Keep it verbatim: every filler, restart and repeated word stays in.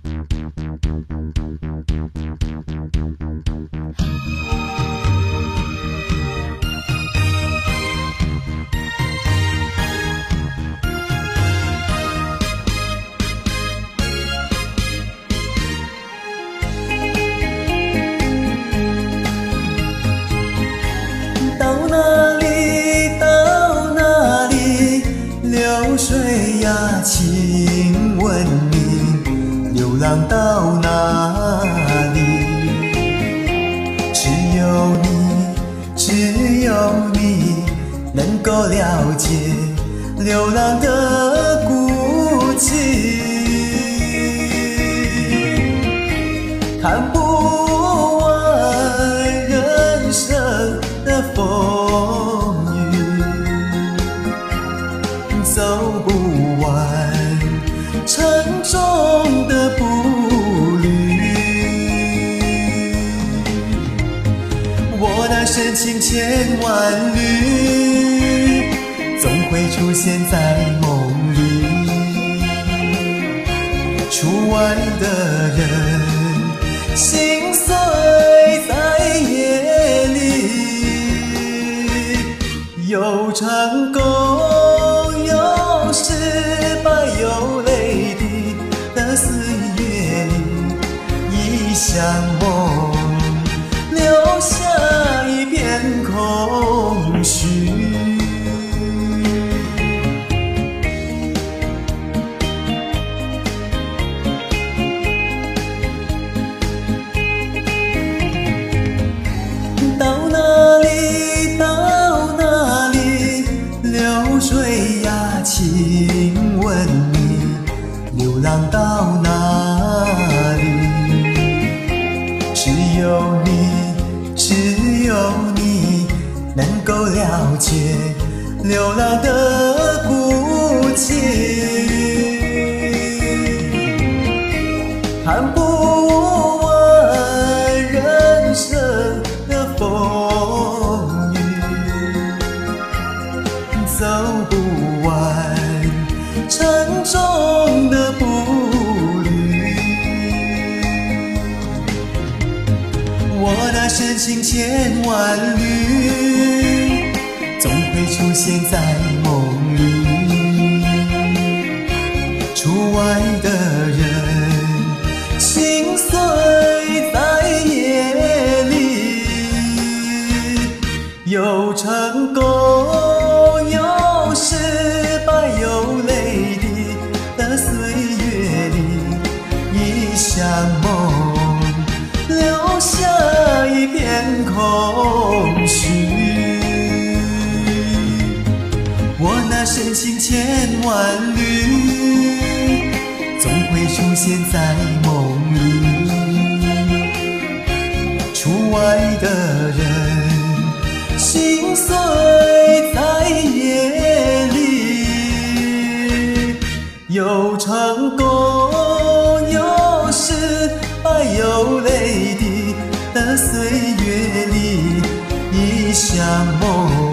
到哪里，到哪里，流水呀，请问你流浪到哪里？只有你，只有你能够了解流浪的孤寂，看不完人生的风雨，走不完沉重的步履。我的深情千万缕，总会出现在梦里。出外的人，心碎在夜里，有成功，有失败，有泪滴的岁月里，一场梦留下一片空虚。到哪里，到哪里，流水呀，请问你流浪到哪里？只有你，只有你能够了解流浪的孤寂，看不完人生的风雨，走不完沉重的步履。我的深情千万缕，总会出现在梦里。出外的人，心碎在夜里，有成功，有失败，有泪滴的岁月里，一场梦留下一片空虚。我那深情千万缕，总会出现在梦里。出外的人，心碎在夜里，有成功，有失败，有泪滴的岁月里，一场梦